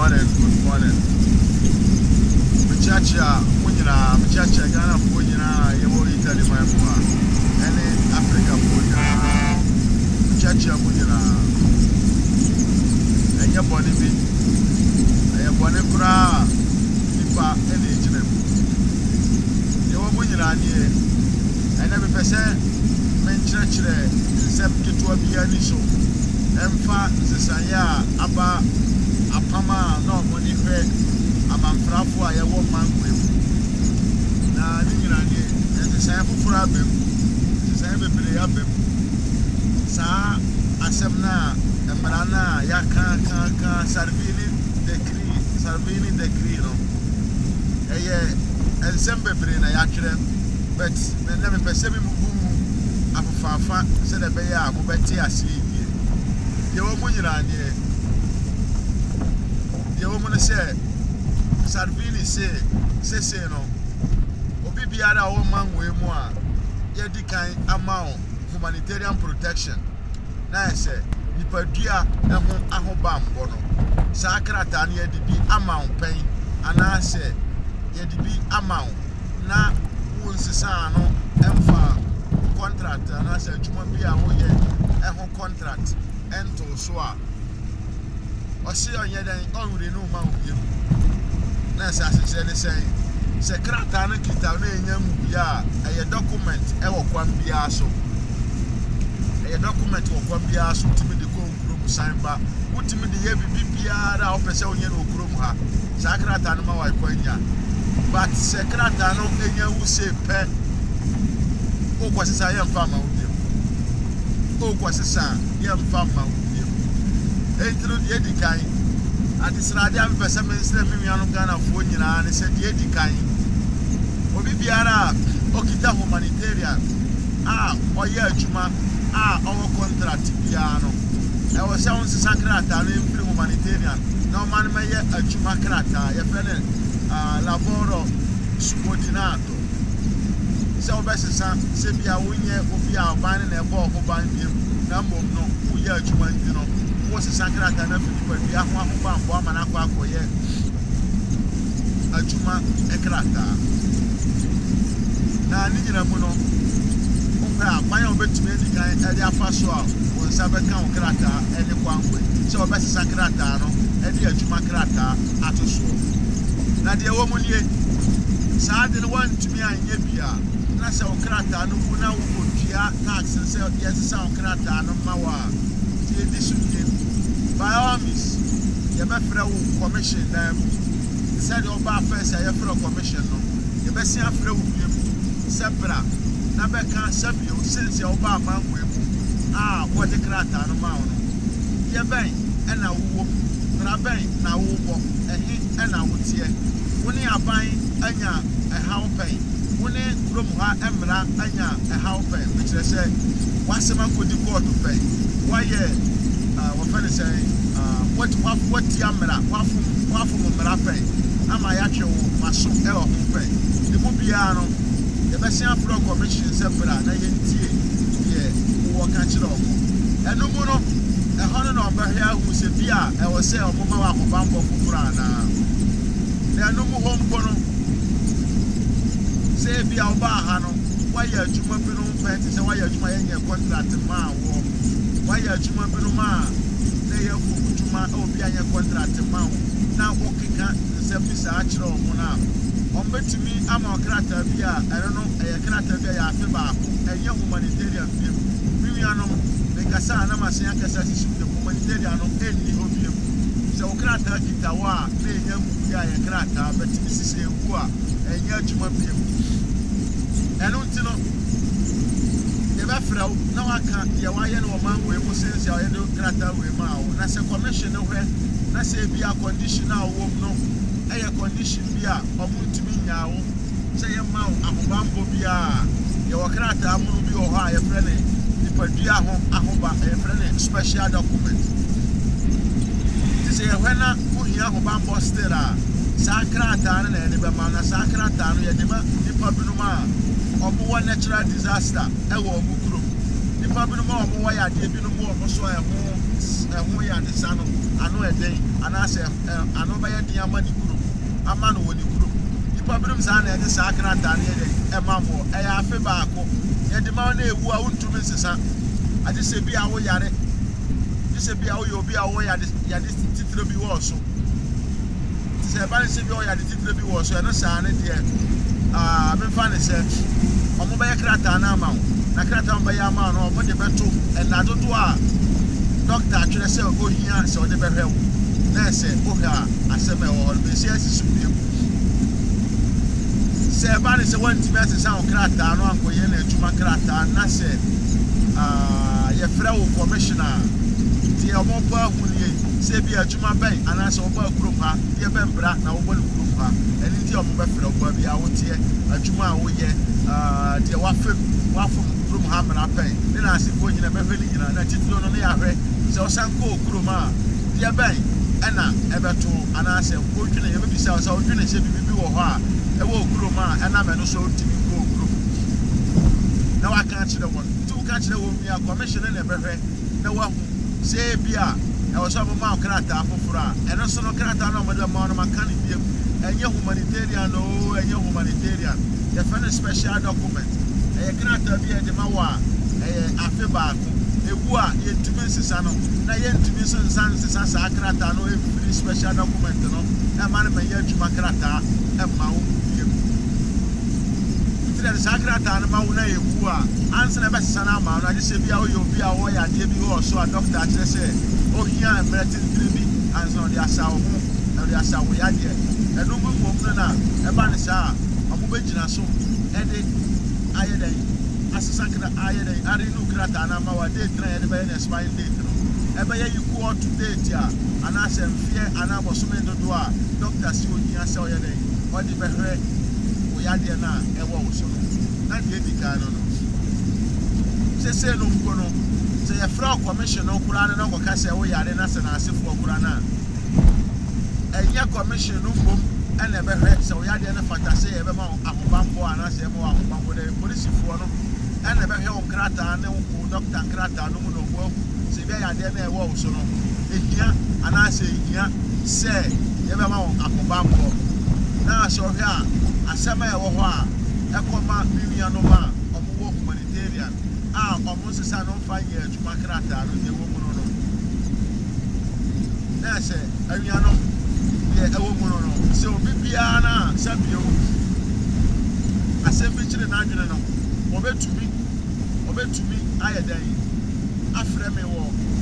morning. Mchacha, mchacha Ghana Fujina, Yawo Italy, my boy, and Africa Fujina, mchacha Fujina, and your body be a bonnet bra, Nipa, and H&M. Yawo Fujina, and every person, menchachre, Sepke to a pianiso, Emfa, Zesaya, Abba, Apama, no money fair. Amanfrafo a yewo manwe na ni nyiranye ente san fufura abem san bebre abem sa asem na emra na ya kan Salvini decree no eye ensem bebre na ya twere but na me pese bi mu afafa se de be ya mo beti ase yie yewo mu nyiranye yewo mu ne se Salvini say no obi biara o manwe mu a ye di kan amount humanitarian protection na say nipadua eho ahoba mbo no sa krata na ye di bi amount pen ana say ye di bi amount na wonsisa no emfa contract ana say juma bi a wo ye eho contract ento so a o se onye den onre no ma wo na sa se say secretary na kita na enya mbuya eye document e wo kwan bia so eye document wo kwan bia so timi de ko nkuru sign ba utimi de ye bibia da opese onye na okuru ha secretary na ma wa kwanya but secretary no enya wu se pe o kwasisa ye mfa ma udie o kwasisa ye mfa ma udie entro ye dikai Adisrade am pese minister mi anu Ghana fo nyina ne se die dikan obi biara okita humanitarian oye adwuma owo contract bia no e wo se won sakrata no free humanitarian no man meye adwuma krata ye fene laboro subordinato se obesesa se bia wonye obi a ban na ebo oban biem na mom no uye adwuma ndino was sakrata na filipa bia ho ahoba mbo amana akoye adwuma ekrata na ni nyina mu no onka kwanya obetumi edikan edi afaso a won sabeka on krata edi kwankwe se obese sakrata no edi adwuma krata atoso na de wo mu nie saa de no wantumi anye bia na se on krata no ku na wo otua tax se yes se on krata no mawa ti edisu by all means, you better throw commission them. Said your bar first, I have a commission. You better see a throw Sepra. Never can't serve you since your bar man will. What a crata on mount. Ye bang, and I will bang, now a hit, and I would see it. When you are buying a house pay, when you room Emra, a house pay, which I said, what's the man could you go to pay? Why, what friend is saying, what yamera, wafu merape, am I actual maso el pay? The Mubiano, the Bessia Pro Commission Separa, Nayanti, who catch it off. And no more, a hundred number here who said, Bia, I will say, Mama Bambo Furana. There are no more home bono. Say, Bia Bahano, why are you Mabino Pentis and why are you my contract in my war? Why are you Mabino? They have Fujuma or Piana contract now. Now, walking the service archer of Mona. On bet to me, I'm a crater via, I don't know, a crater via a young humanitarian film. Viviano, the Casana Masianca says the humanitarian of any of you. So, crater Kitawa, they young a crater, but Mrs. Ewa, a young film. And until no, I can't. Yawayan or man, we will sense your crata with Mao. That's a commission nowhere. That's a be a conditional womb, no. A condition be a moon to me now. Say a mount, a bamboo be a your crata, will be or high a friendly. The Padia Ahoba, a friendly special document. This is a winner who here bamboo stera. Sakrata and the Bamana Sakrata, the Pabinuma. Omo natural disaster e wo omukro nipa bi no ma omo wa ya de bi no mo so e ho ya de sa no ano eden anase ano ba ye den ama ni kuro ama no woni kuro ipa birum sa na ye sa krata na ye emamo e ya afe baako ye de ma na ewu a wontumi nsesa ade se bi a wo yare se bi a wo obi a wo yade titire bi wo so se ba se bi wo yade titire bi wo so e no sa na de me fa ne se omo ba ye krata na ama na krata mba ya ama no omo de beto e na dodo a doctor atwere se ohia se o de behwe wo na se oha aseme wo be se asisu bi se ba ne se wanti be se sa o krata no ankoye na atuma krata na se ye frɛ wo commissioner ti omo ba hunie se bi atuma ben ana se oba kurom ha ye ben bra na wo bo kurom ha eni ti omo be frɛ wo ba bi a wo tie atuma a wo ye de wafom kurom ha mra pen ne na asefo nyina be hweli nyina na titilo no ne ya hwɛ se o sanko kurom ha de ben ɛna ɛbɛto ana se wo twene ye be bisa o twene se bibi wo hɔ a ɛwɔ kurom ha ɛna me no so timi ko kurom na wa kan kyerɛ won tu kan kyerɛ won mi a commissioner na bɛhwɛ na wa hu se bia e wo so ma krata afoforo a ɛno so no krata na mo de ma no maka ne biem ɛnyɛ humanitarian no ɛnyɛ humanitarian the final special document ɛyɛ krata bia de ma wa ɛyɛ afe baako ewu a yɛntumi nsesa no na yɛntumi so nsa sa krata no e special document no na ma ne yɛ adwuma krata e ma wo the Sakrata and Mauna Ewa, answer the best son of Mount. I just say, Bia, you'll be away at DB or so a doctor. I just say, oh, here I'm ready to be, and so they are sour, and they are sour. We are here. And no good woman, a banisa, a mubajina so, and I had a Sakra, I had a Arinu Krata, and I'm our day train by a spine date. Ever you go out to date, and I said, fear, and I was so many to do. Doctors, you here, so your day, what did I yade na ewo so na de dika no se no mkono se ye fra commission no kura na ko ka se wo yade na se na asefo kura na enye commission no mbom ene be hwe se wo yade na fata se ye be ma ahobambo ana se mo ahobambo de police fo no ene be hwe on krata ne wo doctor krata no mu no wo se be yade na ewo so no ehia ana se ehia se ye be ma ahobambo na so hwe a asema ya wo ho a ekoma minia no ma omo humanitarian a omo sesa no fa ye adwuma krata no de wo mu no na se awia no ye ewo mu no se obi bia na sabio asem bi kire na adwene no obetumi ayedan afre me wo